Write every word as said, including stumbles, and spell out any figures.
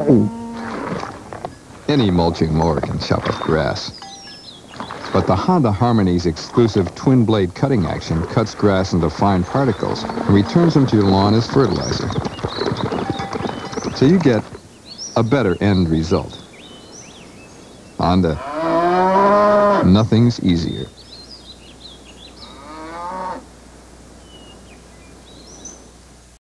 Any mulching mower can chop up grass. But the Honda Harmony's exclusive twin-blade cutting action cuts grass into fine particles and returns them to your lawn as fertilizer. So you get a better end result. Honda, nothing's easier.